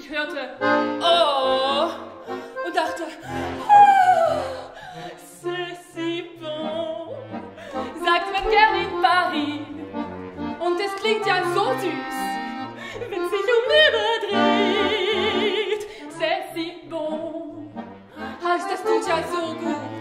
Ich hörte oh und dachte, oh, c'est si bon, sagt man gern in Paris. Und es klingt ja so süß, wenn sich Liebe dreht. C'est si bon, heißt das tut ja so gut.